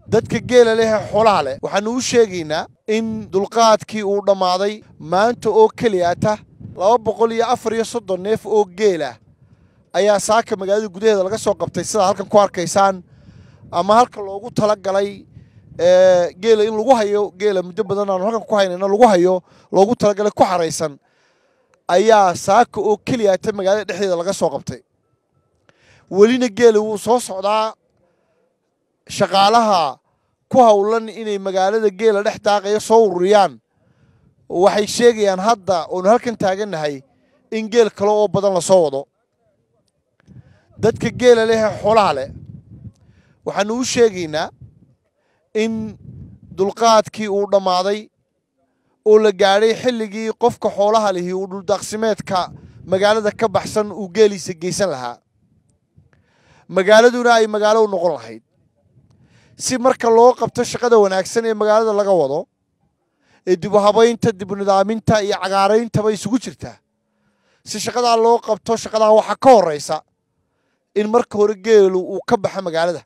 dadka geela leh xoolaha leh waxaanu u sheegaynaa in dulqaadkii uu dhammaaday maanta oo keliyaata 234 neef oo geela ayaa saaka magaalada gudaheeda laga soo qabtay sida halkan ku arkaysaan ama halka loogu talagalay geela in lagu hayo geela muddo badan aan halkan ku haynayna lagu hayo loogu talagalay ku xareysan ayaa saaka oo keliyaata magaalada dhexdeeda laga soo qabtay welina geela wuu soo socdaa shaqaalaha ku hawlan inay magaalada geela dhex daaqaya soo ururiyaan waxay sheegayaan hadda oo halkan taagannahay in geel kale oo badan la soo wado dadka geela leh xoolaha leh waxaanu u sheegaynaa in dulqaadkii uu dhammaaday oo la gaadhay xilligii qofka xoolaha lihi uu dhuldaaqsimeedka magaalada ka baxsan uu geeliisa geysan lahaa magaaladuna ay magaalo u noqon lahayd si marka loo qabto shaqada wanaagsan ee magaalada laga wado ee dib u habaynta dib u nidaaminta iyo cagaarayntaba isugu jirta si shaqadaa loo qabto shaqadaa waxaa ka horraysa in marka hore geelu uu ka baxa magaalada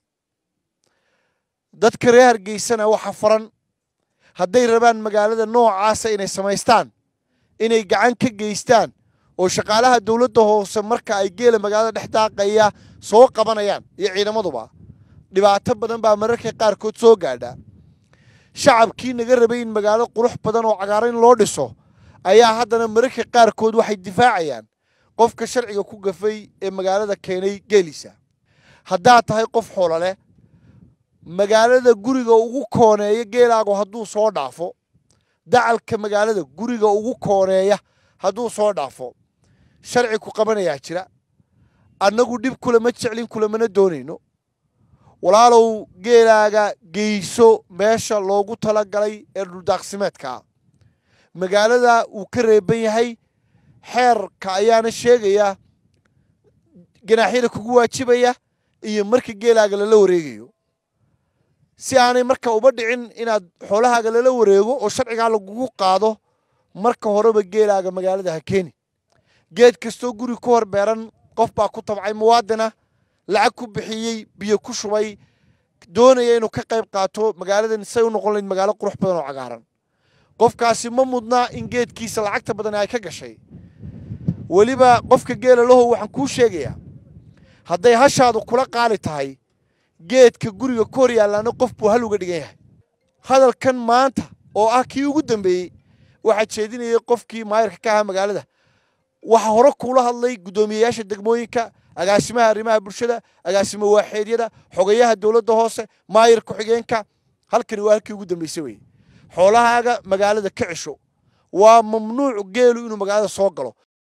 dadka reer Hargeysana waxa faran hadday rabaan magaalada noocaasa inay samaystaan inay gacan ka geystaan oo shaqaalaha dawladda hoose marka ay geela magaalada dhex daaqaya soo qabanayaan iyo ciidamaduba dhibaato badan baa mararka qaarkood soo gaadha shacabkii naga rabay in magaalo qurux badan oo cagaaran loo dhiso ayaa haddana mararka qaarkood waxay difaacayaan qofka sharciga ku gafay ee magaalada keenay geelisa haddaa tahay qof xoolo leh magaalada guriga ugu kooneeya geelaagu hadduu soo dhaafo dacalka magaalada guriga ugu kooneeya hadduu soo dhaafo sharci ku qabanayaa jira annagu dhib kule ma jeclin kule mana doonayno walaalow geelaaga geyso meesha loogu talagalay ee dhuldaaqsimeedka magaalada uu ka reeban yahay xeerka ayaana sheegaya ganaaxyada kugu waajibaya iyo marka geelaaga lala wareegayo si aanay marka uba dhicin inaad xoolahaaga lala wareego oo sharcigaa lagugu qaado marka horeba geelaaga magaalada ha keeni geed kastoo guri ku hor beeran qof baa ku tabcay muwaadina lacag ku bixiyey biyo ku shubay doonaya inuu ka qayb qaato magaaladan say u noqon lahayd magaalo qurux badan oo cagaaran qofkaasi ma mudnaa in geedkiisa lacagta badan ay ka gashay weliba qofka geela lahow waxaan kuu sheegayaa hadday hashaadu kula qaali tahay geedka guriga ku hor yaallana qof buu hal uga dhigan yahay hadalkan maanta oo ah kii ugu dambeeyey waxaa jeedinayay qofkii maayirka ka ahaa magaalada waxa hore kuula hadlay guddoomiyeyaasha degmooyinka agaasimaha arrimaha bulshada agaasimo waaxeedyada xogayaha dawladda hoose maayir ku-xigeenka halkani waa halkii ugu dambeysay weeye xoolahaaga magaalada ka cisho waa mamnuuc geelu inuu magaalada soo galo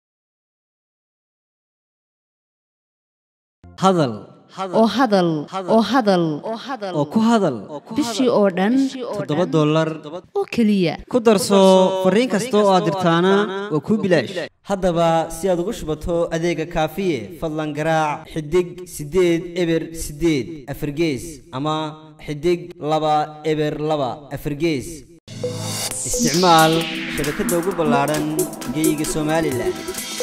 oo ku hadal bishii oo dhan $7 oo keliya ku darso fariin kasta oo aad dirtaana waa kuu bilaash haddaba si aad ugu shubato adeega kaafiye fadlan garaac xidig 8 eber 8 afargees ama xidig 2 eber 2 afargees isticmaal shabakadda ugu ballaaran geyga Soomaaliland